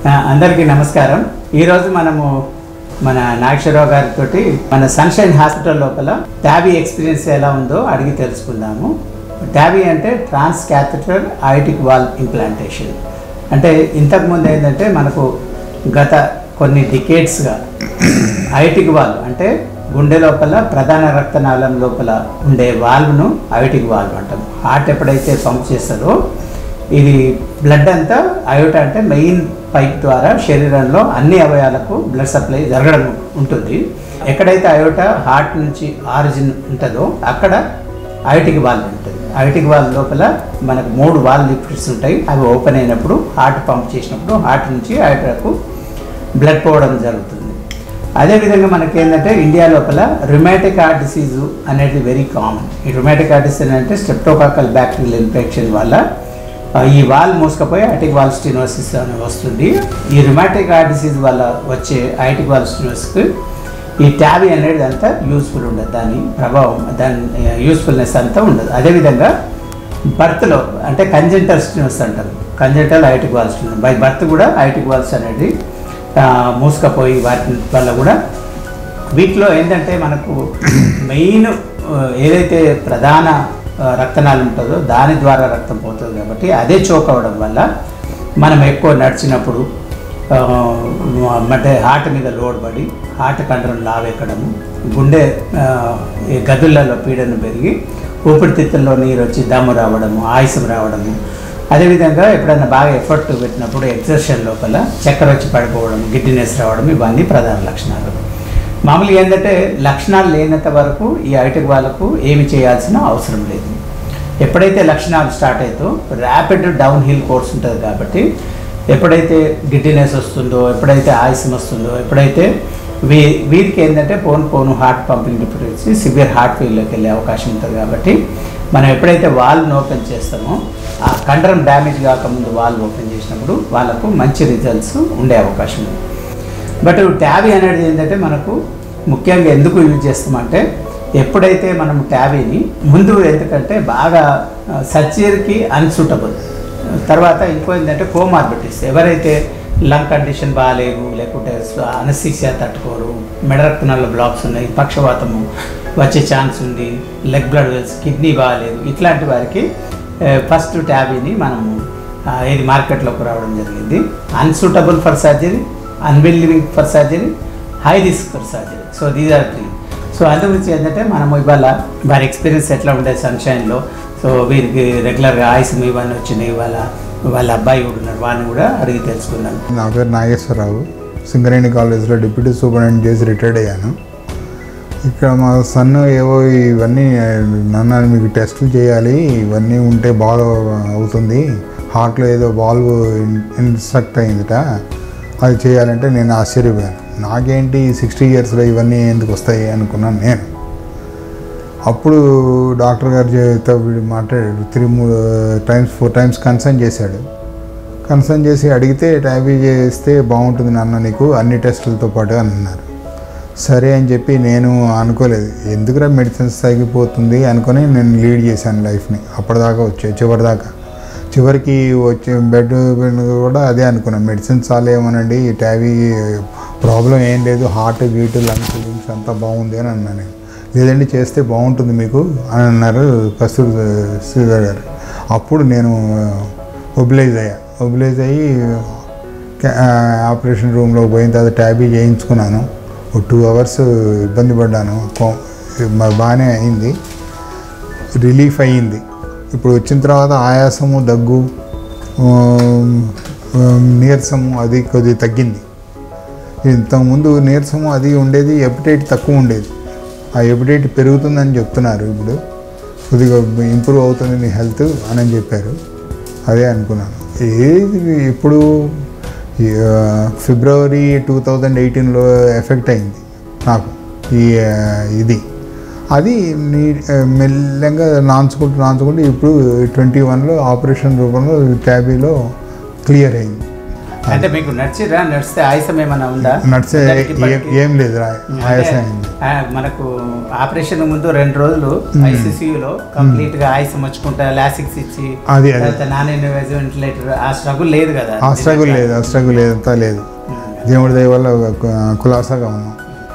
అందరికీ నమస్కారం. ఈరోజు మనము మన నాగేశ్వరరావు గారితో మన సన్షైన్ హాస్పిటల్ లోపల ట్యాబీ ఎక్స్పీరియన్స్ ఎలా ఉందో అడిగి తెలుసుకుందాము. ట్యాబీ అంటే transcatheter aortic valve implantation. అంటే ఇంతకుముందు ఏంటంటే మనకు గత కొన్ని డికేడ్స్గా అయోటిక్ వాల్వ్ అంటే గుండె లోపల ప్రధాన రక్తనాళం లోపల ఉండే వాల్వ్ను అయోటిక్ వాల్వ్ అంటాం. హార్ట్ ఎప్పుడైతే పంప్ చేస్తుందో ఇది బ్లడ్ అంతా అయోటా అంటే మెయిన్ పైప్ ద్వారా శరీరంలో అన్ని అవయవాలకు బ్లడ్ సప్లై జరగడం ఉంటుంది. ఎక్కడైతే అయోటా హార్ట్ నుంచి ఆరిజిన్ ఉంటుందో అక్కడ అయోటిక్ వాల్వ్ ఉంటుంది. అయోటిక్ వాల్వ్ లోపల మనకు 3 వాల్వ్ లిఫ్ట్స్ ఉంటాయి. అవి ఓపెన్ అయినప్పుడు హార్ట్ పంప్ చేసినప్పుడు హార్ట్ నుంచి అయోటాకు బ్లడ్ పోవడం జరుగుతుంది. అదేవిధంగా మనకి ఏంటంటే ఇండియా లోపల రుమాటిక్ హార్ట్ డిసీజు అనేది వెరీ కామన్. ఈ రుమాటిక్ హార్ట్ డిసీజ్ అంటే స్ట్రెప్టోకాకల్ బ్యాక్టీరియల్ ఇన్ఫెక్షన్ వల్ల ఈ వాల్ మూసుకపోయి అయోటిక్ వాల్వ్ స్టెనోసిస్ అని వస్తుంది. ఈ రుమాటిక్ హార్ట్ డిసీజ్ వల్ల వచ్చే అయోటిక్ వాల్వ్ స్టెనోసిస్కి ఈ ట్యాబీ అనేది అంతా యూస్ఫుల్ ఉండదు. దాని ప్రభావం దాని యూస్ఫుల్నెస్ అంతా ఉండదు. అదేవిధంగా బర్త్లో అంటే కంజెంటల్ స్టెనోసిస్ అంటారు. Congenital aortic valve stenosis by birth కూడా అయోటిక్ వాల్వ్స్ అనేది మూసుకపోయి వాటి వల్ల కూడా వీటిలో ఏంటంటే మనకు మెయిన్ ఏదైతే ప్రధాన రక్తనాళం ఉంటుందో దాని ద్వారా రక్తం పోతుంది కాబట్టి అదే చోక్ అవ్వడం వల్ల మనం ఎక్కువ నడిచినప్పుడు అంటే హార్ట్ మీద లోడ్ పడి హార్ట్ కండరం లావెక్కడము, గుండె గదులలో పీడనం పెరిగి ఊపిరితిత్తుల్లో నీరు వచ్చి దమ్ము రావడము, ఆయాసం రావడము, అదేవిధంగా ఎప్పుడైనా బాగా ఎఫర్ట్ పెట్టినప్పుడు ఎక్సర్షన్ లోపల చక్కెర వచ్చి పడిపోవడం, గిడ్డినెస్ రావడం, ఇవన్నీ ప్రధాన లక్షణాలు. మామూలుగా ఏంటంటే లక్షణాలు లేనంత వరకు ఈ అయోటిక్ వాల్వ్కు ఏమి చేయాల్సిన అవసరం లేదు. ఎప్పుడైతే లక్షణాలు స్టార్ట్ అవుతో ర్యాపిడ్ డౌన్ హిల్ కోర్స్ ఉంటుంది కాబట్టి ఎప్పుడైతే గిడ్డినెస్ వస్తుందో, ఎప్పుడైతే ఆయాసం వస్తుందో, ఎప్పుడైతే వీరికి ఏంటంటే పోను heart pumping difference severe heart ఫెయిల్లోకి వెళ్ళే అవకాశం ఉంటుంది. కాబట్టి మనం ఎప్పుడైతే వాల్వ్ని ఓపెన్ చేస్తామో ఆ కండరం డ్యామేజ్ కాకముందు వాల్వ్ ఓపెన్ చేసినప్పుడు వాళ్ళకు మంచి రిజల్ట్స్ ఉండే అవకాశం ఉంది. బట్ ట్యాబీ అనేది ఏంటంటే మనకు ముఖ్యంగా ఎందుకు యూజ్ చేస్తామంటే ఎప్పుడైతే మనం ట్యాబీని ముందు ఎందుకంటే బాగా సర్జరీకి అన్సూటబుల్, తర్వాత ఇంకో ఏంటంటే కోమార్బిడిటీస్, ఎవరైతే లంగ్ కండిషన్ బాగాలేదు, లేకుంటే అనస్థీసియా తట్టుకోరు, మెడ రక్తనాళ బ్లాక్స్ ఉన్నాయి, పక్షవాతము వచ్చే ఛాన్స్ ఉంది, లెగ్ బ్లడ్ వెల్స్, కిడ్నీ బాగాలేదు, ఇట్లాంటి వారికి ఫస్ట్ ట్యాబీని మనము ఇది మార్కెట్లోకి రావడం జరిగింది. Unsuitable for surgery, unwilling for surgery, high risk for surgery. So these are 3. So అందు గురించి ఏంటంటే మనము ఇవాళ వారి ఎక్స్పీరియన్స్ ఎట్లా ఉండేది సన్షైన్లో. సో వీరికి రెగ్యులర్గా ఆయాసం ఇవన్నీ వచ్చినాయి. వాళ్ళ అబ్బాయి కూడా ఉన్నారు, వాడిని కూడా అడిగి తెలుసుకున్నాను. నా పేరు నాగేశ్వరరావు. సింగరేణి కాలేజ్లో డిప్యూటీ సూపరింటెండెంట్ చేసి రిటైర్డ్ అయ్యాను. ఇక్కడ మా సన్ ఏవో ఇవన్నీ నాన్న మీకు టెస్టులు చేయాలి, ఇవన్నీ ఉంటే బాగా అవుతుంది, హార్ట్లో ఏదో వాల్వ్ ఇన్స్ట్రక్ట్ అయిందిట, అది చేయాలంటే నేను ఆశ్చర్యపోయాను. నాకేంటి 60 ఇయర్స్లో ఇవన్నీ ఎందుకు వస్తాయి అనుకున్నాను నేను. అప్పుడు డాక్టర్ గారు చేత మాట్లాడాడు, 4 టైమ్స్ కన్సల్ట్ చేశాడు. కన్సల్ట్ చేసి అడిగితే ట్యాబీ చేస్తే బాగుంటుంది నాన్న నీకు అన్ని టెస్టులతో పాటు అని అన్నారు. సరే అని చెప్పి నేను అనుకోలేదు, ఎందుకురా మెడిసిన్స్ తగ్గిపోతుంది అనుకొని నేను లీడ్ చేశాను లైఫ్ని. అప్పటిదాకా చివరికి వచ్చే బెడ్ కూడా అదే అనుకున్నాను, మెడిసిన్స్ చాలేమోనండి, ట్యాబీ ప్రాబ్లం ఏం లేదు, హార్ట్ గీటు లంగ్స్ అంతా బాగుంది అని అన్నాను నేను. లేదండి చేస్తే బాగుంటుంది మీకు అని అన్నారు కస్తూరి గారు. అప్పుడు నేను మొబిలైజ్ అయ్యి ఆపరేషన్ రూమ్లో పోయిన తర్వాత ట్యాబీ చేయించుకున్నాను. 2 అవర్స్ ఇబ్బంది పడ్డాను, బాగానే అయింది, రిలీఫ్ అయ్యింది. ఇప్పుడు వచ్చిన తర్వాత ఆయాసము, దగ్గు, నీరసము అది కొద్దిగా తగ్గింది. ఇంతకుముందు నీరసము అది ఉండేది, ఎపిటైట్ తక్కువ ఉండేది, ఆ ఎపిటైట్ పెరుగుతుందని చెప్తున్నారు. ఇప్పుడు కొద్దిగా ఇంప్రూవ్ అవుతుంది మీ హెల్త్ అని చెప్పారు. అదే అనుకున్నాను. ఇప్పుడు ఫిబ్రవరి 2018లో ఎఫెక్ట్ అయింది నాకు ఇది. అది మెల్లగా నాంచుకుంటూ ఇప్పుడు 21లో ఆపరేషన్ రూపంలో ట్యాబీలో క్లియర్ అయింది. అంటే మీకు నడిస్తే ఆయాసం ఏమైనా ఉందా? నడిచే ఏం లేదు, ఆయాసం అయింది. మనకు ఆపరేషన్ ముందు 2 రోజులు ఐసీసీయూలో కంప్లీట్ గా ఆయాసం వచ్చుకుంటా లాసిక్స్ ఇచ్చి నాన్ ఇన్వేజివ్ వెంటిలేటర్, ఆ స్ట్రగుల్ లేదు కదా? ఆ స్ట్రగుల్ లేదు, అంతా లేదు. దేవుడి దయ వల్ల కులాసాగా ఉన్నాం.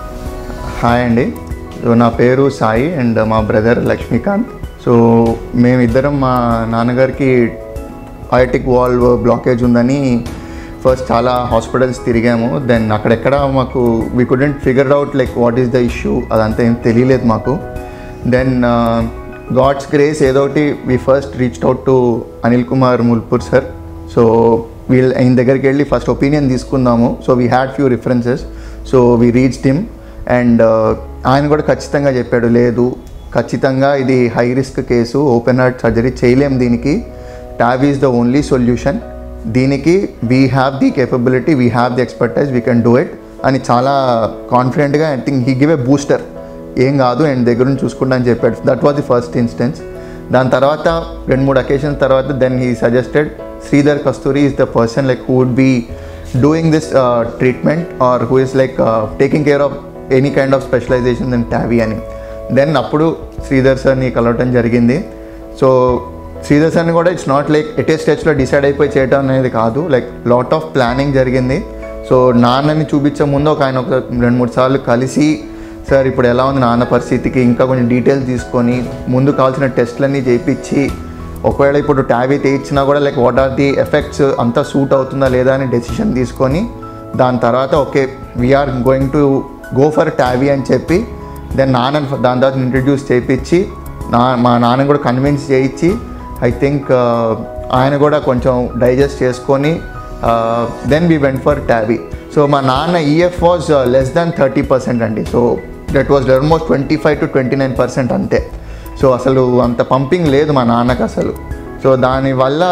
హాయ్ అండి, నా పేరు సాయి అండ్ మా బ్రదర్ లక్ష్మీకాంత్. సో మేమిద్దరం మా నాన్నగారికి అయోటిక్ వాల్వ్ బ్లాకేజ్ ఉందని ఫస్ట్ చాలా హాస్పిటల్స్ తిరిగాము. దెన్ అక్కడెక్కడ మాకు we couldn't figure out like what is the issue, అదంతా ఏం తెలియలేదు మాకు. దెన్ గాడ్స్ గ్రేస్ ఏదో ఒకటి we first reached out to Anil Kumar Mulpur sir. So ఆయన దగ్గరికి వెళ్ళి ఫస్ట్ ఒపీనియన్ తీసుకుందాము. So we had few references. So we reached him and ఆయన కూడా ఖచ్చితంగా చెప్పాడు, లేదు ఖచ్చితంగా ఇది high risk case, open heart surgery చేయలేం, దీనికి TAVI is the only solution, దీనికి we have the capability, we have the expertise, we can do it అని చాలా కాన్ఫిడెంట్గా I think he give a booster, ఏం కాదు అండ్ దగ్గర నుంచి చూసుకుంటా అని చెప్పాడు. That was the first instance. దాని తర్వాత 2-3 అకేషన్స్ తర్వాత then he suggested Sridhar Kasturi is the person like who would be doing this treatment or who is like taking care of any kind of specialisation in TAVI అని. Then అప్పుడు శ్రీధర్ సార్ని కలవటం జరిగింది. So Sridhar సార్ని కూడా ఇట్స్ నాట్ లైక్ ఎటే స్టేజ్లో decide అయిపోయి చేయడం అనేది కాదు, లైక్ లాట్ ఆఫ్ ప్లానింగ్ జరిగింది. సో నాన్నని చూపించే ముందు ఆయన ఒక 2-3 సార్లు కలిసి, సార్ ఇప్పుడు ఎలా ఉంది నాన్న పరిస్థితికి, ఇంకా కొంచెం డీటెయిల్స్ తీసుకొని ముందు కావాల్సిన టెస్ట్లన్నీ చేయించి, ఒకవేళ ఇప్పుడు TAVI చేయించినా కూడా like what are the effects, అంతా సూట్ అవుతుందా లేదా అని డెసిషన్ తీసుకొని దాని తర్వాత okay we're going to go for TAVI అని చెప్పి దెన్ దాని తర్వాత ఇంట్రడ్యూస్ చేయించి మా నాన్న కూడా కన్విన్స్ చేయించి ఐ థింక్ ఆయన కూడా కొంచెం డైజెస్ట్ చేసుకొని then we went for TAVI. So మా నాన్న EF వాజ్ లెస్ దాన్ 30% అండి. So that was almost 25 to 29% అంతే. సో అసలు అంత పంపింగ్ లేదు మా నాన్నకు అసలు. సో దానివల్ల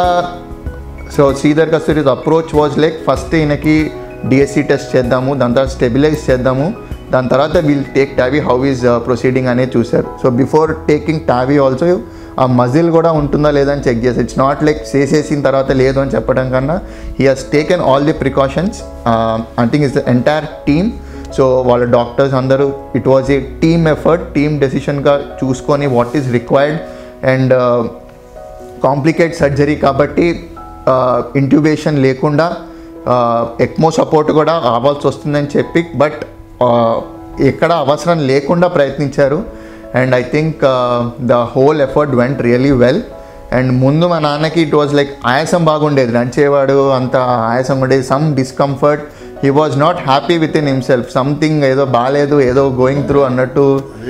so Sridhar Kasturi's approach was like first ఈయనకి DSC టెస్ట్ చేద్దాము, దాని తర్వాత స్టెబిలైజ్ చేద్దాము, దాని తర్వాత we'll take TAVI how is proceeding అనేది చూశారు. So before taking TAVI also ఆ మజిల్ కూడా ఉంటుందా లేదా అని చెక్ చేశారు. ఇట్స్ నాట్ లైక్ చేసేసిన తర్వాత లేదు అని చెప్పడం కన్నా he has taken all the precautions. I think it's the entire team. So వాళ్ళ డాక్టర్స్ అందరూ it was a team effort, team డెసిషన్గా చూసుకొని what is required. And complicate surgery కాబట్టి ఇంట్యూబేషన్ లేకుండా ఎక్మో సపోర్ట్ కూడా అవ్వాల్సి వస్తుందని చెప్పి బట్ ఎక్కడ అవసరం లేకుండా ప్రయత్నించారు. And I think the whole effort went really well. And ముందు మా నాన్నకి ఇట్ వాజ్ లైక్ ఆయాసం బాగుండేది, నడిచేవాడు, అంత ఆయాసం ఉండేది, some discomfort, he was not happy with in himself, something ఏదో బాగాలేదు, ఏదో గోయింగ్ త్రూ అన్నట్టు.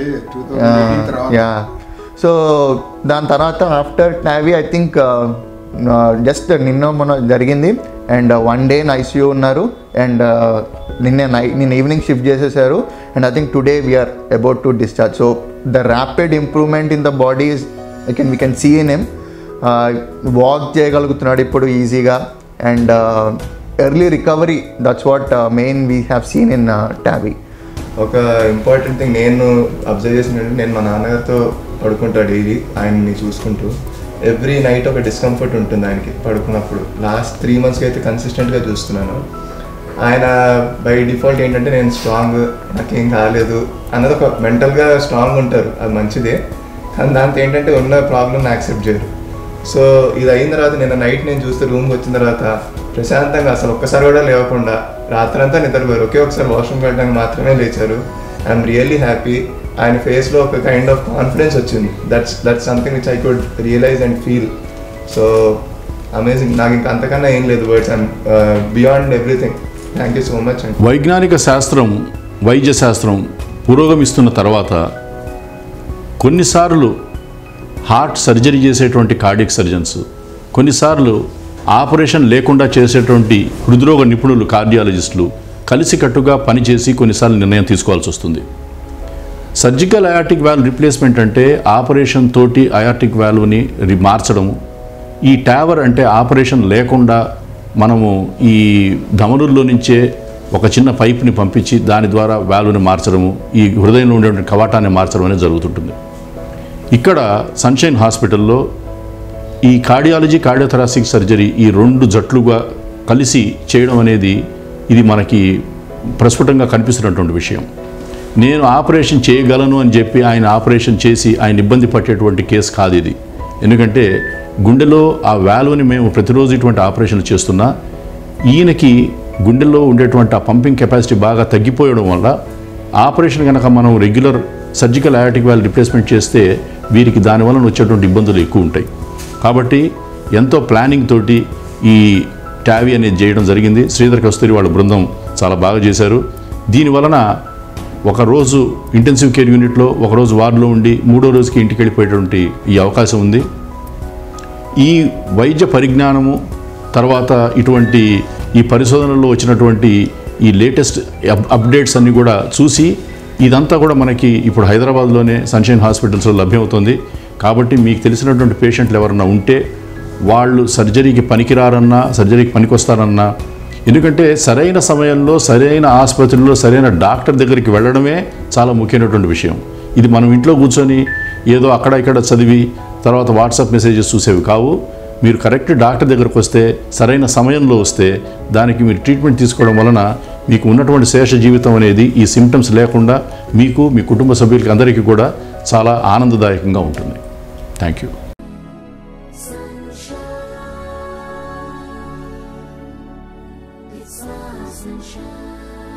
యా. సో దాని తర్వాత after TAVI I think just నిన్న మొన్న జరిగింది అండ్ 1 day ICU ఉన్నారు అండ్ నిన్న ఈవినింగ్ షిఫ్ట్ చేసేసారు. And I think today we're about to discharge. So the rapid improvement in the body is we can see in him. Walk చేయగలుగుతున్నాడు ఇప్పుడు ఈజీగా and early recovery, that's what main we have seen in TAVI. ఒక important thing నేను observe చేసినట్టు, నేను మా నాన్నగారితో పడుకుంటాడు డైలీ, ఆయన్ని చూసుకుంటూ ఎవ్రీ నైట్ ఒక డిస్కంఫర్ట్ ఉంటుంది ఆయనకి పడుకున్నప్పుడు. లాస్ట్ 3 months అయితే కన్సిస్టెంట్గా చూస్తున్నాను. ఆయన బై డిఫాల్ట్ ఏంటంటే నేను స్ట్రాంగ్, నాకేం కాలేదు అన్నది ఒక మెంటల్గా స్ట్రాంగ్ ఉంటారు, అది మంచిదే. కానీ దాంతో ఏంటంటే ఉన్న ప్రాబ్లమ్ని యాక్సెప్ట్ చేయరు. సో ఇది అయిన తర్వాత నిన్న నైట్ నేను చూస్తే రూమ్కి వచ్చిన తర్వాత ప్రశాంతంగా అసలు ఒక్కసారి కూడా లేవకుండా రాత్రంతా నిద్రపోయారు, ఒకే ఒకసారి వాష్రూమ్కి వెళ్ళడానికి మాత్రమే లేచారు. I'm really happy. ఆయన ఫేస్లో ఒక కైండ్ ఆఫ్ కాన్ఫిడెన్స్ వచ్చింది. That's something which I could realise and feel. So amazing. నాకు ఇంకా అంతకన్నా ఏం లేదు, words I'm beyond everything. Thank you so much అండి. వైజ్ఞానిక శాస్త్రం, వైద్య శాస్త్రం పురోగమిస్తున్న తర్వాత కొన్నిసార్లు హార్ట్ సర్జరీ చేసేటువంటి కార్డియక్ సర్జన్స్, కొన్నిసార్లు ఆపరేషన్ లేకుండా చేసేటువంటి హృద్రోగ నిపుణులు కార్డియాలజిస్టులు కలిసికట్టుగా పనిచేసి కొన్నిసార్లు నిర్ణయం తీసుకోవాల్సి వస్తుంది. సర్జికల్ అయార్టిక్ వాల్వ్ రిప్లేస్మెంట్ అంటే ఆపరేషన్ తోటి అయార్టిక్ వాల్వ్ని మార్చడం. ఈ TAVR అంటే ఆపరేషన్ లేకుండా మనము ఈ ధమనుల్లో నుంచే ఒక చిన్న పైప్ని పంపించి దాని ద్వారా వాల్వ్ని మార్చడము, ఈ హృదయంలో ఉండేటువంటి కవాటాన్ని మార్చడం అనేది జరుగుతుంటుంది. ఇక్కడ సన్షైన్ హాస్పిటల్లో ఈ కార్డియాలజీ, కార్డియోథొరాసిక్ సర్జరీ ఈ 2 జట్లుగా కలిసి చేయడం అనేది ఇది మనకి ప్రస్ఫుటంగా కనిపిస్తున్నటువంటి విషయం. నేను ఆపరేషన్ చేయగలను అని చెప్పి ఆయన ఆపరేషన్ చేసి ఆయన ఇబ్బంది పట్టేటువంటి కేసు కాదు ఇది. ఎందుకంటే గుండెలో ఆ వాల్వ్ని మేము ప్రతిరోజు ఇటువంటి ఆపరేషన్లు చేస్తున్నా ఈయనకి గుండెల్లో ఉండేటువంటి ఆ పంపింగ్ కెపాసిటీ బాగా తగ్గిపోయడం వల్ల ఆపరేషన్ కనుక మనం regular surgical aortic valve replacement చేస్తే వీరికి దానివల్ల వచ్చేటువంటి ఇబ్బందులు ఎక్కువ ఉంటాయి. కాబట్టి ఎంతో ప్లానింగ్ తోటి ఈ టావీ అనేది చేయడం జరిగింది. శ్రీధర్ కస్తూరి వాళ్ళ బృందం చాలా బాగా చేశారు. దీనివలన ఒకరోజు ఇంటెన్సివ్ కేర్ యూనిట్లో, ఒకరోజు వార్డులో ఉండి 3వ రోజుకి ఇంటికి వెళ్ళిపోయేటువంటి ఈ అవకాశం ఉంది. ఈ వైద్య పరిజ్ఞానము తర్వాత ఇటువంటి ఈ పరిశోధనల్లో వచ్చినటువంటి ఈ లేటెస్ట్ అప్డేట్స్ అన్నీ కూడా చూసి ఇదంతా కూడా మనకి ఇప్పుడు హైదరాబాద్లోనే సన్షైన్ హాస్పిటల్స్లో లభ్యమవుతుంది. కాబట్టి మీకు తెలిసినటువంటి పేషెంట్లు ఎవరన్నా ఉంటే వాళ్ళు సర్జరీకి పనికిరారన్నా, సర్జరీకి పనికొస్తారన్నా, ఎందుకంటే సరైన సమయంలో సరైన ఆసుపత్రిలో సరైన డాక్టర్ దగ్గరికి వెళ్ళడమే చాలా ముఖ్యమైనటువంటి విషయం. ఇది మనం ఇంట్లో కూర్చొని ఏదో అక్కడ ఇక్కడ చదివి తర్వాత వాట్సాప్ మెసేజెస్ చూసేవి కావు. మీరు కరెక్ట్ డాక్టర్ దగ్గరకు వస్తే, సరైన సమయంలో వస్తే దానికి మీరు ట్రీట్మెంట్ తీసుకోవడం వలన మీకు ఉన్నటువంటి శేష జీవితం అనేది ఈ సిమ్టమ్స్ లేకుండా మీకు, మీ కుటుంబ సభ్యులకి అందరికీ కూడా చాలా ఆనందదాయకంగా ఉంటుంది. Thank you. Sunshine.